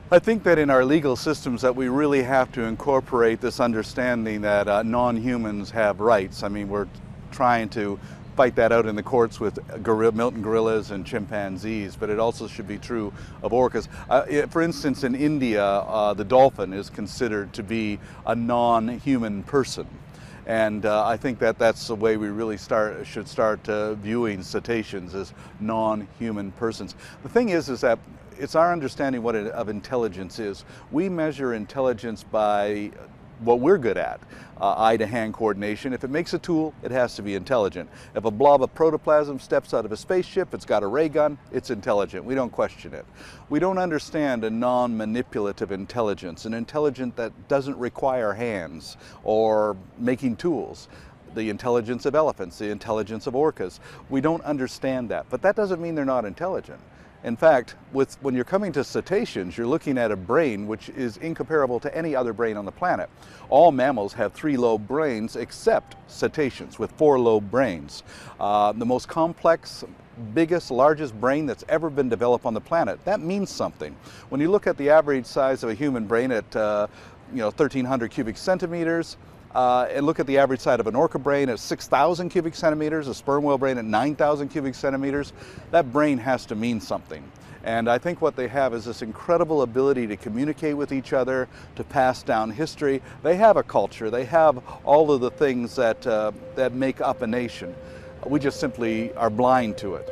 I think that in our legal systems that we really have to incorporate this understanding that non-humans have rights. I mean, we're trying to fight that out in the courts with Milton gorillas and chimpanzees, but it also should be true of orcas. For instance, in India, the dolphin is considered to be a non-human person. And I think that that's the way we really should start viewing cetaceans as non-human persons. The thing is that it's our understanding of intelligence is. We measure intelligence by what we're good at, eye-to-hand coordination. If it makes a tool, it has to be intelligent. If a blob of protoplasm steps out of a spaceship, it's got a ray gun, it's intelligent. We don't question it. We don't understand a non-manipulative intelligence, an intelligence that doesn't require hands or making tools. The intelligence of elephants, the intelligence of orcas. We don't understand that, but that doesn't mean they're not intelligent. In fact, when you're coming to cetaceans, you're looking at a brain which is incomparable to any other brain on the planet. All mammals have 3-lobe brains except cetaceans with 4-lobe brains. The most complex, biggest, largest brain that's ever been developed on the planet. That means something. When you look at the average size of a human brain at 1,300 cubic centimeters, and look at the average size of an orca brain at 6,000 cubic centimeters, a sperm whale brain at 9,000 cubic centimeters, that brain has to mean something. And I think what they have is this incredible ability to communicate with each other, to pass down history. They have a culture, they have all of the things that make up a nation. We just simply are blind to it.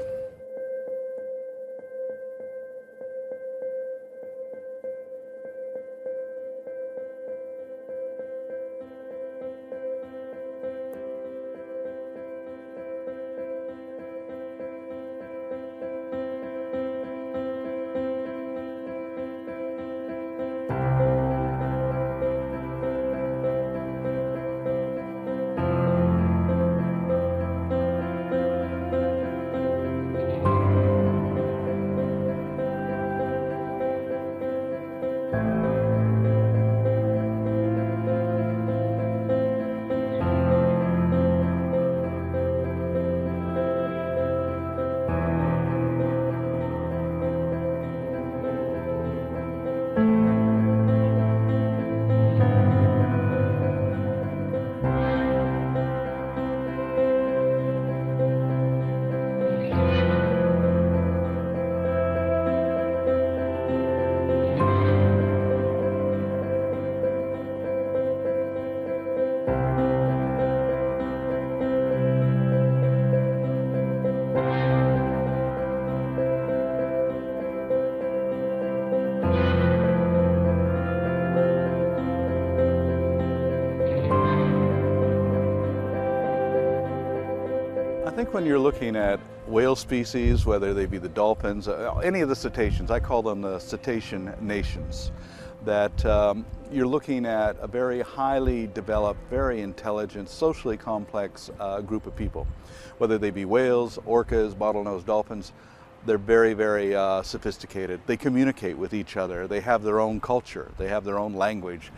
I think when you're looking at whale species, whether they be the dolphins, any of the cetaceans, I call them the cetacean nations, that you're looking at a very highly developed, very intelligent, socially complex group of people. Whether they be whales, orcas, bottlenose dolphins, they're very, very sophisticated. They communicate with each other. They have their own culture. They have their own language.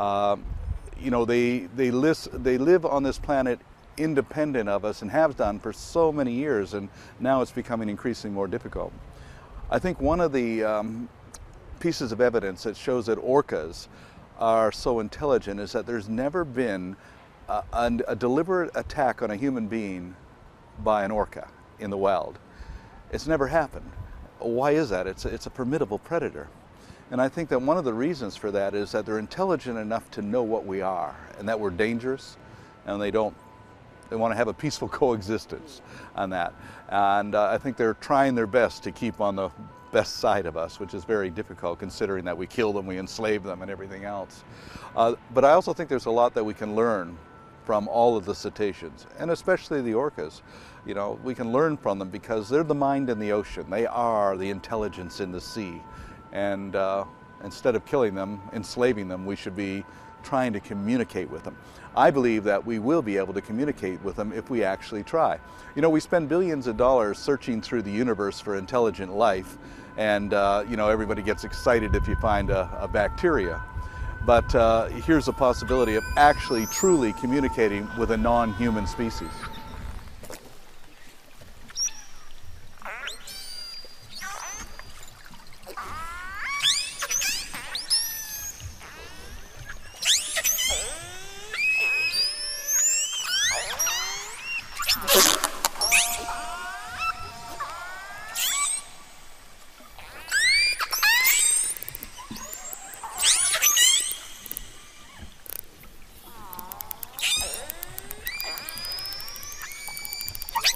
You know, they live on this planet independent of us and have done for so many years, and now it's becoming increasingly more difficult. I think one of the pieces of evidence that shows that orcas are so intelligent is that there's never been a deliberate attack on a human being by an orca in the wild. It's never happened. Why is that? It's a formidable predator. And I think that one of the reasons for that is that they're intelligent enough to know what we are and that we're dangerous, and they want to have a peaceful coexistence on that. And I think they're trying their best to keep on the best side of us, which is very difficult considering that we kill them, we enslave them and everything else. But I also think there's a lot that we can learn from all of the cetaceans, and especially the orcas. You know, we can learn from them because they're the mind in the ocean. They are the intelligence in the sea. And instead of killing them, enslaving them, we should be trying to communicate with them. I believe that we will be able to communicate with them if we actually try. You know, we spend billions of dollars searching through the universe for intelligent life, and you know, everybody gets excited if you find a bacteria. But here's a possibility of actually truly communicating with a non-human species.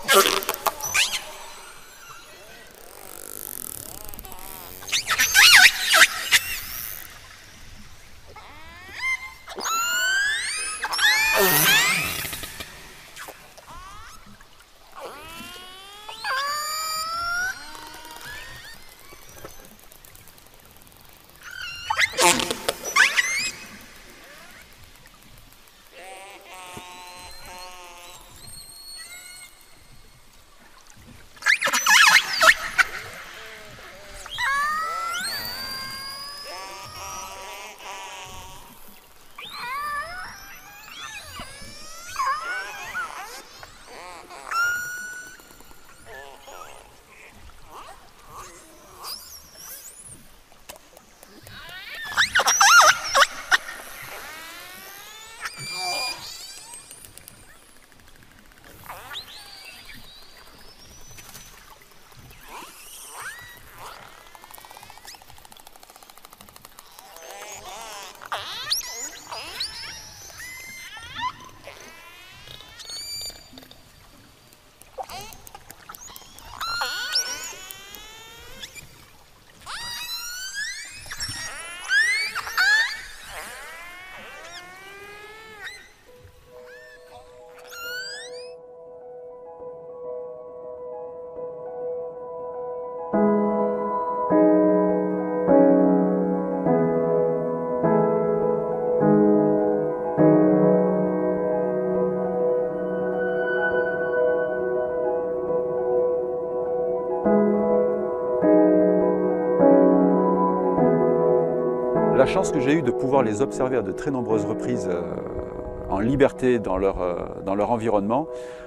La chance que j'ai eue de pouvoir les observer à de très nombreuses reprises en liberté dans leur environnement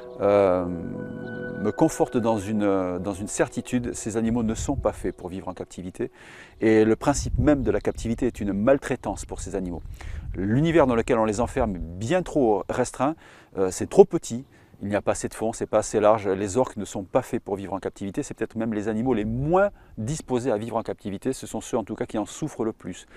me conforte dans une certitude: ces animaux ne sont pas faits pour vivre en captivité, et le principe même de la captivité est une maltraitance pour ces animaux. L'univers dans lequel on les enferme est bien trop restreint, c'est trop petit, il n'y a pas assez de fond, c'est pas assez large. Les orques ne sont pas faits pour vivre en captivité, c'est peut-être même les animaux les moins disposés à vivre en captivité, ce sont ceux en tout cas qui en souffrent le plus.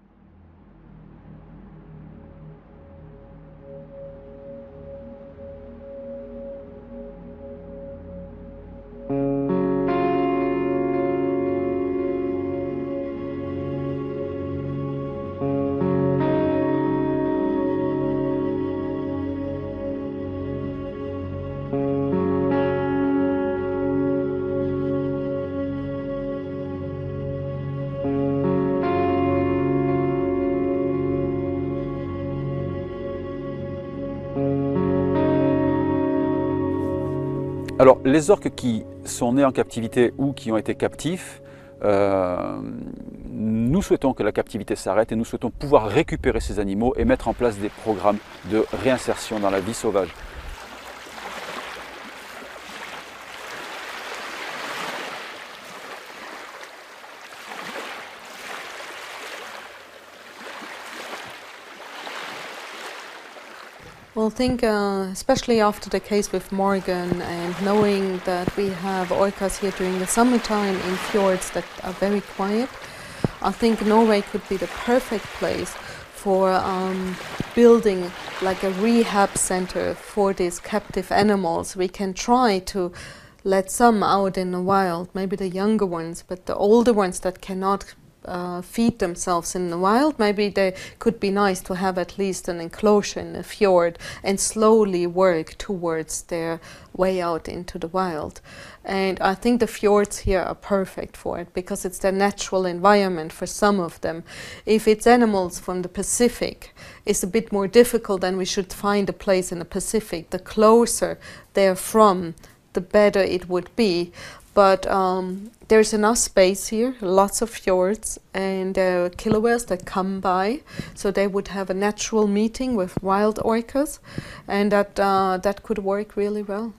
Alors, les orques qui sont nés en captivité ou qui ont été captifs, nous souhaitons que la captivité s'arrête et nous souhaitons pouvoir récupérer ces animaux et mettre en place des programmes de réinsertion dans la vie sauvage. Well, I think especially after the case with Morgan and knowing that we have orcas here during the summertime in fjords that are very quiet, I think Norway could be the perfect place for building like a rehab center for these captive animals. We can try to let some out in the wild, maybe the younger ones, but the older ones that cannot feed themselves in the wild, maybe they could be nice to have at least an enclosure in the fjord and slowly work towards their way out into the wild. And I think the fjords here are perfect for it because it's their natural environment for some of them. If it's animals from the Pacific, it's a bit more difficult, and we should find a place in the Pacific. The closer they're from, the better it would be. But there's enough space here, lots of fjords, and there are killer whales that come by, so they would have a natural meeting with wild orcas, and that could work really well.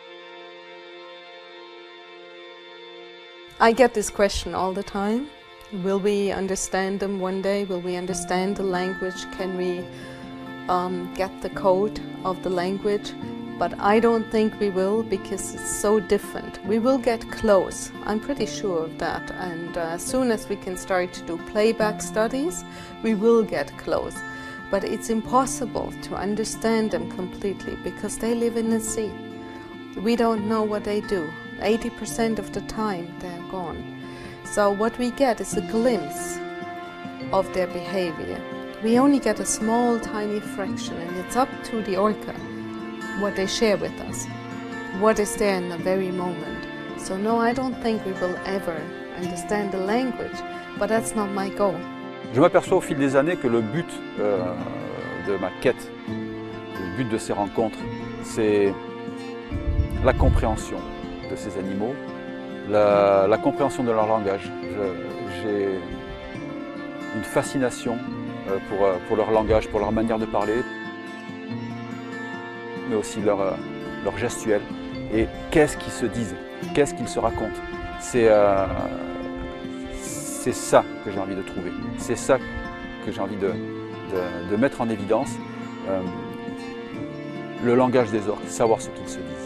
I get this question all the time, Will we understand them one day? Will we understand the language? Can we get the code of the language? But I don't think we will, because it's so different. We will get close, I'm pretty sure of that, and as soon as we can start to do playback studies, we will get close. But it's impossible to understand them completely because they live in the sea. We don't know what they do. 80% of the time they're gone. So what we get is a glimpse of their behavior. We only get a small, tiny fraction, and it's up to the orca what they share with us, what is there in the very moment. So no, I don't think we will ever understand the language, but that's not my goal. Je m'aperçois au fil des années que le but de ma quête, le but de ces rencontres, c'est la compréhension de ces animaux, la compréhension de leur langage. J'ai une fascination pour leur langage, pour leur manière de parler, mais aussi leur gestuelle. Et qu'est-ce qu'ils se disent, qu'est-ce qu'ils se racontent. C'est ça que j'ai envie de trouver, c'est ça que j'ai envie de mettre en évidence, le langage des orques, savoir ce qu'ils se disent.